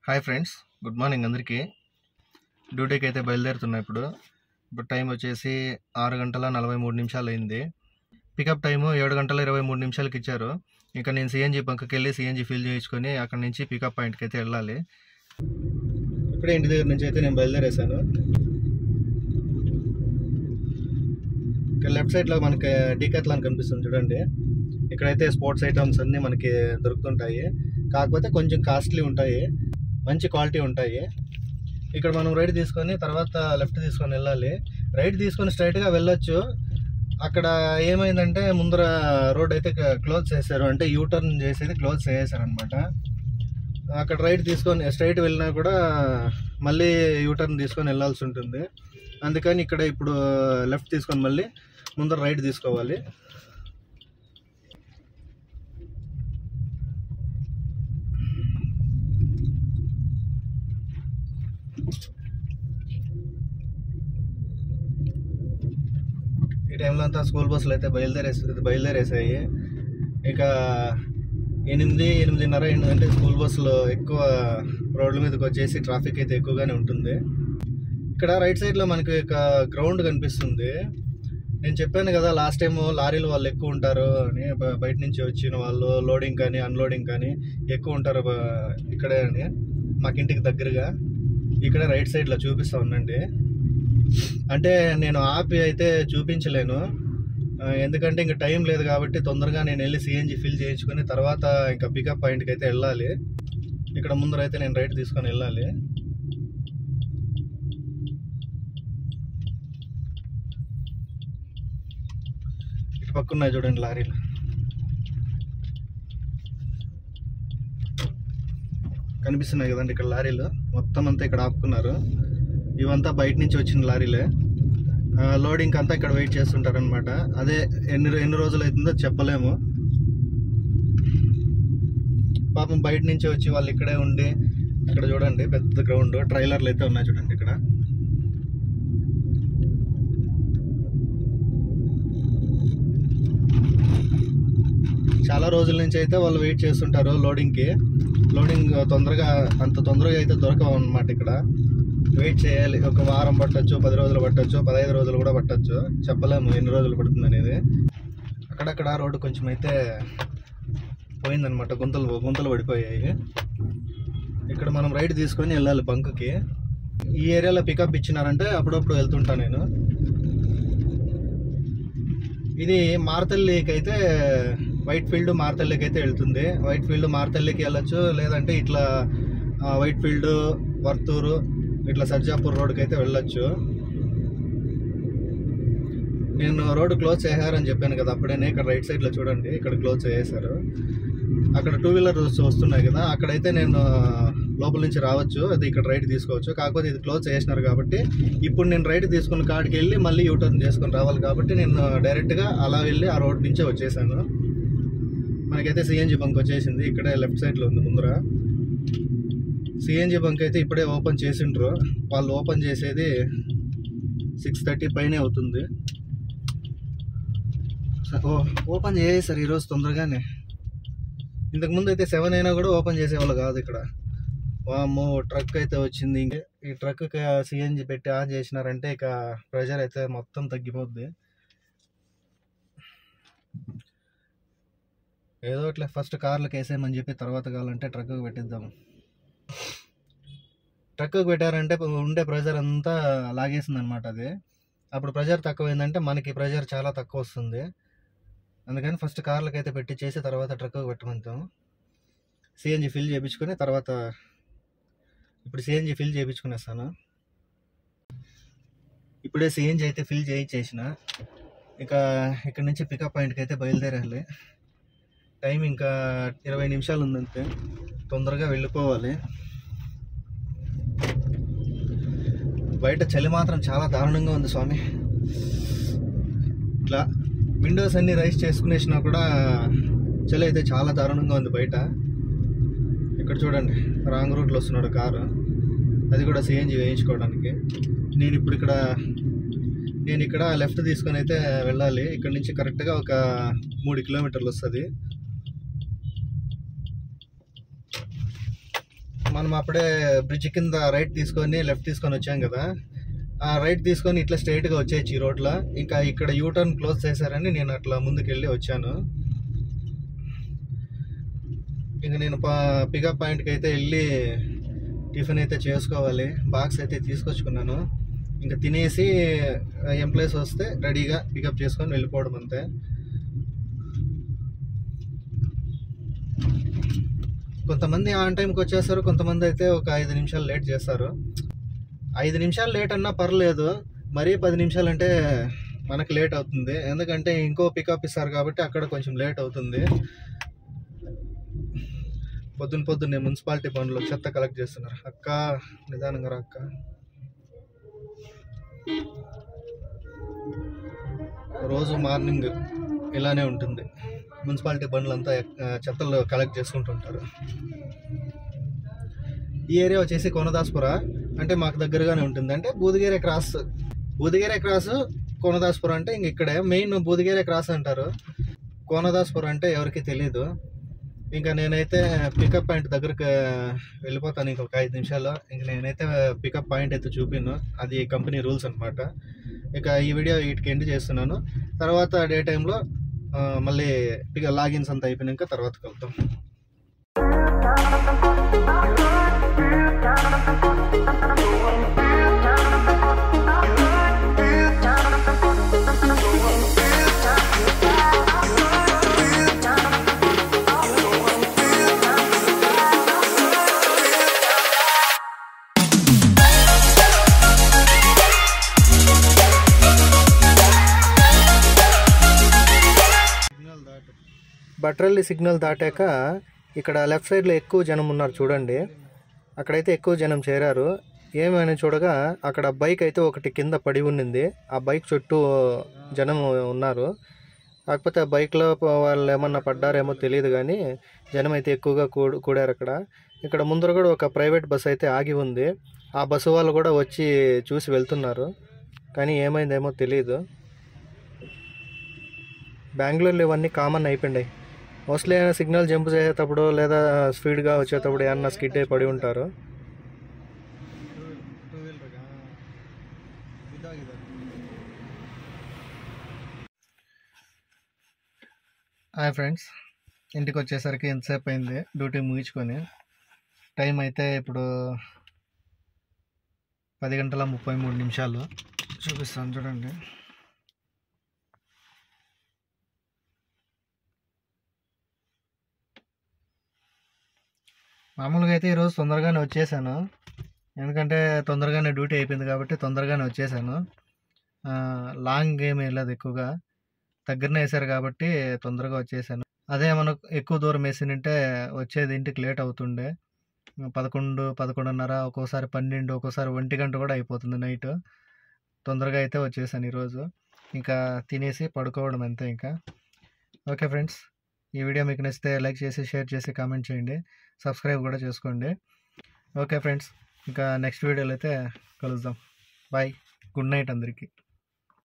Hi friends, good morning అందరికీ. డ్యూటీకి అయితే బయలుదేరుతున్నా. ఇప్పుడు టైం వచ్చేసి 6 గంటల 43 నిమిషాలు అయింది. పికప్ టైము 7 గంటల 23 నిమిషాలకి ఇచ్చారు. ఇంకా నేను సిఎన్జి బంక్కి వెళ్ళి సిఎన్జి ఫిల్ చేయించుకొని అక్కడి నుంచి పికప్ పాయింట్కి అయితే వెళ్ళాలి. ఇప్పుడే ఇంటి దగ్గర నుంచి అయితే నేను బయలుదేరేసాను. ఇక్కడ లెఫ్ట్ సైడ్లో మనకి డీకాథ్లాన్ కనిపిస్తుంది చూడండి. ఇక్కడైతే స్పోర్ట్స్ ఐటమ్స్ అన్నీ మనకి దొరుకుతుంటాయి, కాకపోతే కొంచెం కాస్ట్లీ ఉంటాయి, మంచి క్వాలిటీ ఉంటాయి. ఇక్కడ మనం రైట్ తీసుకొని తర్వాత లెఫ్ట్ తీసుకొని వెళ్ళాలి. రైట్ తీసుకొని స్ట్రైట్గా వెళ్ళొచ్చు. అక్కడ ఏమైందంటే ముందర రోడ్ అయితే క్లోజ్ చేశారు, అంటే యూటర్న్ చేసేది క్లోజ్ చేసేసారు అనమాట. అక్కడ రైట్ తీసుకొని స్ట్రైట్ వెళ్ళినా కూడా మళ్ళీ యూటర్న్ తీసుకొని వెళ్ళాల్సి ఉంటుంది. అందుకని ఇక్కడ ఇప్పుడు లెఫ్ట్ తీసుకొని మళ్ళీ ముందర రైట్ తీసుకోవాలి. ఈ టైంలో అంతా స్కూల్ బస్సులు అయితే బయలుదేరేసాయి. ఇక 8-8:30 అంటే స్కూల్ బస్సులో ఎక్కువ రోడ్ల మీదకి వచ్చేసి ట్రాఫిక్ అయితే ఎక్కువగానే ఉంటుంది. ఇక్కడ రైట్ సైడ్లో మనకి ఒక గ్రౌండ్ కనిపిస్తుంది. నేను చెప్పాను కదా లాస్ట్ టైం లారీలు వాళ్ళు ఎక్కువ ఉంటారు అని, బయట నుంచి వచ్చిన వాళ్ళు లోడింగ్ కానీ అన్లోడింగ్ కానీ ఎక్కువ ఉంటారు ఇక్కడే అని. మాకు ఇంటికి దగ్గరగా ఇక్కడ రైట్ సైడ్లో చూపిస్తా ఉండండి. అంటే నేను ఆపి అయితే చూపించలేను, ఎందుకంటే ఇంకా టైం లేదు కాబట్టి తొందరగా నేను వెళ్ళి సిఎన్జి ఫిల్ చేయించుకొని తర్వాత ఇంకా పికప్ పాయింట్కి అయితే వెళ్ళాలి. ఇక్కడ ముందర అయితే నేను రైట్ తీసుకొని వెళ్ళాలి. ఇటు పక్క ఉన్నాయి చూడండి లారీలు. కనిపిస్తున్నాయి కదండి ఇక్కడ లారీలు మొత్తం అంతా ఇక్కడ ఆపుకున్నారు. ఇవంతా బయట నుంచి వచ్చిన లారీలే. లోడింగ్ అంతా ఇక్కడ వెయిట్ చేస్తుంటారు అనమాట. అదే ఎన్ని రోజులు అవుతుందో చెప్పలేము. పాపం బయట నుంచి వచ్చి వాళ్ళు ఇక్కడే ఉండి, ఇక్కడ చూడండి పెద్ద గ్రౌండ్, ట్రైలర్లు అయితే ఉన్నాయి చూడండి ఇక్కడ. చాలా రోజుల నుంచి అయితే వాళ్ళు వెయిట్ చేస్తుంటారు లోడింగ్కి. లోడింగ్ అంత తొందరగా అయితే దొరకవు అన్నమాట. ఇక్కడ వెయిట్ చేయాలి. ఒక వారం పట్టచ్చు, 10 రోజులు పట్టచ్చు, 15 రోజులు కూడా పట్టచ్చు, చెప్పలేము ఎన్ని రోజులు పడుతుంది అనేది. అక్కడక్కడ రోడ్డు కొంచెం అయితే పోయిందనమాట, గుంతలు పడిపోయాయి. ఇక్కడ మనం రైట్ తీసుకొని వెళ్ళాలి బంక్కి. ఈ ఏరియాలో పికప్ ఇచ్చినారంటే అప్పుడప్పుడు వెళ్తుంటా నేను. ఇది మార్తల్లికి అయితే వైట్ ఫీల్డ్ మార్తల్లికి అయితే వెళ్తుంది. వైట్ ఫీల్డ్ మార్తల్లికి వెళ్ళచ్చు, లేదంటే ఇట్లా వైట్ ఫీల్డ్ వర్తూరు ఇట్లా సర్జాపూర్ రోడ్కి అయితే వెళ్ళొచ్చు. నేను రోడ్డు క్లోజ్ చేశారని చెప్పాను కదా అప్పుడేనే. ఇక్కడ రైట్ సైడ్లో చూడండి, ఇక్కడ క్లోజ్ చేసేసారు. అక్కడ 2 వీలర్స్ వస్తున్నాయి కదా, అక్కడైతే నేను లోపల నుంచి రావచ్చు, అది ఇక్కడ రైట్ తీసుకోవచ్చు. కాకపోతే ఇది క్లోజ్ చేసినారు కాబట్టి ఇప్పుడు నేను రైట్ తీసుకున్న కాడికి వెళ్ళి మళ్ళీ యూటర్న్ చేసుకొని రావాలి. కాబట్టి నేను డైరెక్ట్గా అలా వెళ్ళి ఆ రోడ్ నుంచే వచ్చేసాను. మనకైతే సిఎన్జి బంక్ వచ్చేసింది. ఇక్కడే లెఫ్ట్ సైడ్లో ఉంది ముందర. సిఎన్జి బంక్ అయితే ఇప్పుడే ఓపెన్ చేసిండ్రు. వాళ్ళు ఓపెన్ చేసేది 6:30 పైనే అవుతుంది. ఓపెన్ చేసేసారు ఈరోజు తొందరగానే. ఇంతకుముందు అయితే 7 అయినా కూడా ఓపెన్ చేసేవాళ్ళు కాదు ఇక్కడ. వామ్మో, ట్రక్ అయితే వచ్చింది. ఇంకే ఈ ట్రక్కి సిఎన్జి పెట్టి ఆన్ చేసినారంటే ఇక ప్రెషర్ అయితే మొత్తం తగ్గిపోద్ది. ఏదో ఇట్లా ఫస్ట్ కార్లకు వేసేయమని చెప్పి తర్వాత కావాలంటే ట్రక్కి పెట్టిద్దాము. ట్రక్కి పెట్టారంటే ఉండే ప్రెషర్ అంతా లాగేసింది అనమాట. అది అప్పుడు ప్రెషర్ తక్కువైందంటే మనకి ప్రెషర్ చాలా తక్కువ వస్తుంది. అందుకని ఫస్ట్ కార్లకు అయితే పెట్టి చేసి తర్వాత ట్రక్కి పెట్టమంటాము. సిఎన్జి ఫిల్ చేయించుకొని తర్వాత ఇప్పుడు సిఎన్జి ఫిల్ చేయించుకునేస్తాను. ఇప్పుడే సిఎన్జి అయితే ఫిల్ చేయించేసిన. ఇక ఇక్కడ నుంచి పికప్ పాయింట్కి అయితే బయలుదేరాలి. టైం ఇంకా 20 నిమిషాలు ఉందంతే, తొందరగా వెళ్ళిపోవాలి. బయట చలి మాత్రం చాలా దారుణంగా ఉంది స్వామి. ఇట్లా విండోస్ అన్ని రైస్ చేసుకునేసినా కూడా చలి అయితే చాలా దారుణంగా ఉంది బయట. ఇక్కడ చూడండి రాంగ్ రూట్లో వస్తున్నాడు కారు, అది కూడా సిఎన్జి వేయించుకోవడానికి. నేను ఇక్కడ లెఫ్ట్ తీసుకొని అయితే వెళ్ళాలి. ఇక్కడ నుంచి కరెక్ట్గా ఒక 3 కిలోమీటర్లు వస్తుంది. మనం అప్పుడే బ్రిడ్జ్ కింద రైట్ తీసుకొని లెఫ్ట్ తీసుకొని వచ్చాం కదా, ఆ రైట్ తీసుకొని ఇట్లా స్ట్రైట్గా వచ్చేయచ్చు ఈ రోడ్లో. ఇంకా ఇక్కడ యూటర్న్ క్లోజ్ చేశారని నేను అట్లా ముందుకెళ్ళి వచ్చాను. ఇంకా నేను పికప్ పాయింట్కి అయితే వెళ్ళి టిఫిన్ అయితే చేసుకోవాలి. బాక్స్ అయితే తీసుకొచ్చుకున్నాను. ఇంకా తినేసి ఎంప్లాయీస్ వస్తే రెడీగా పికప్ చేసుకొని వెళ్ళిపోవడం అంతే. కొంతమంది ఆన్ టైంకి వచ్చేస్తారు, కొంతమంది అయితే ఒక 5 నిమిషాలు లేట్ చేస్తారు. 5 నిమిషాలు లేట్ అన్నా పర్లేదు, మరీ 10 నిమిషాలు అంటే మనకు లేట్ అవుతుంది. ఎందుకంటే ఇంకో పికప్ ఇస్తారు కాబట్టి అక్కడ కొంచెం లేట్ అవుతుంది. పొద్దున్నే మున్సిపాలిటీ పనులు చెత్త కలెక్ట్ చేస్తున్నారు. అక్క నిదానంగా రా అక్క. రోజు మార్నింగ్ ఇలానే ఉంటుంది, మున్సిపాలిటీ బండ్లంతా చెత్తలు కలెక్ట్ చేసుకుంటుంటారు. ఈ ఏరియా వచ్చేసి కోనదాస్పుర, అంటే మాకు దగ్గరగానే ఉంటుంది. అంటే బూదిగేరే క్రాస్ కోనదాస్పుర అంటే ఇంక ఇక్కడే మెయిన్ బూదిగేరే క్రాస్ అంటారు. కోనదాస్పుర అంటే ఎవరికి తెలీదు. ఇంకా నేనైతే పికప్ పాయింట్ దగ్గరకు వెళ్ళిపోతాను ఇంకొక 5 నిమిషాల్లో. ఇంక నేనైతే పికప్ పాయింట్ అయితే చూపిను, అది కంపెనీ రూల్స్ అనమాట. ఇక ఈ వీడియో వీటికి ఎండ్ చేస్తున్నాను. తర్వాత డే టైంలో మళ్ళీ లాగిన్స్ అంతా అయిపోయినాక తర్వాత కలుద్దాం. బట్రల్లి సిగ్నల్ దాటాక ఇక్కడ లెఫ్ట్ సైడ్లో ఎక్కువ జనం ఉన్నారు చూడండి. అక్కడైతే ఎక్కువ జనం చేరారు. ఏమైనా చూడగా అక్కడ బైక్ అయితే ఒకటి కింద పడి ఉండింది. ఆ బైక్ చుట్టూ జనం ఉన్నారు. కాకపోతే ఆ బైక్లో వాళ్ళు ఏమన్నా పడ్డారేమో తెలియదు, కానీ జనం అయితే ఎక్కువగా కూడారు అక్కడ. ఇక్కడ ముందర కూడా ఒక ప్రైవేట్ బస్సు అయితే ఆగి ఉంది. ఆ బస్సు వాళ్ళు కూడా వచ్చి చూసి వెళ్తున్నారు, కానీ ఏమైందేమో తెలియదు. బెంగళూరులో ఇవన్నీ కామన్ అయిపోయినాయి. మోస్ట్లీ ఏమైనా సిగ్నల్ జంప్ చేసేటప్పుడు లేదా స్పీడ్గా వచ్చేటప్పుడు ఏమన్నా స్కిడ్ అయి పడి ఉంటారు. హాయ్ ఫ్రెండ్స్, ఇంటికి వచ్చేసరికి ఎంతసేపు అయింది డ్యూటీ ముగించుకొని. టైం అయితే ఇప్పుడు 10:33 చూపిస్తాను చూడండి. మామూలుగా అయితే ఈరోజు తొందరగానే వచ్చేసాను, ఎందుకంటే తొందరగానే డ్యూటీ అయిపోయింది కాబట్టి తొందరగానే వచ్చేసాను. లాంగ్ గేమ్ వెళ్ళదు, ఎక్కువగా దగ్గరనే వేసారు కాబట్టి తొందరగా వచ్చేసాను. అదే మనకు ఎక్కువ దూరం వేసినంటే వచ్చేది ఇంటికి లేట్ అవుతుండే. 11, 11:30, ఒక్కోసారి 12, ఒక్కోసారి 1 గంట కూడా అయిపోతుంది నైట్. తొందరగా అయితే వచ్చేసాను ఈరోజు. ఇంకా తినేసి పడుకోవడం అంతే ఇంకా. ఓకే ఫ్రెండ్స్, ఈ వీడియో మీకు నచ్చితే లైక్ చేసి, షేర్ చేసి, కామెంట్ చేయండి, సబ్స్క్రైబ్ కూడా చేసుకోండి. ఓకే ఫ్రెండ్స్, ఇంకా నెక్స్ట్ వీడియోలో అయితే కలుద్దాం. బాయ్, గుడ్ నైట్ అందరికీ.